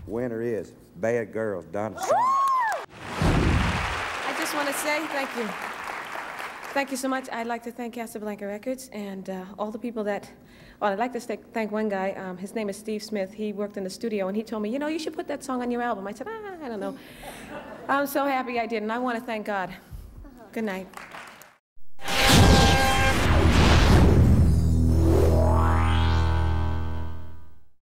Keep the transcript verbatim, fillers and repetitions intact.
winner is Bad Girls, Donna. I just want to say thank you. Thank you so much. I'd like to thank Casablanca Records and uh, all the people that, well, I'd like to th thank one guy. Um, his name is Steve Smith. He worked in the studio, and he told me, you know, you should put that song on your album. I said, ah, I don't know. I'm so happy I did, and I want to thank God. Good night.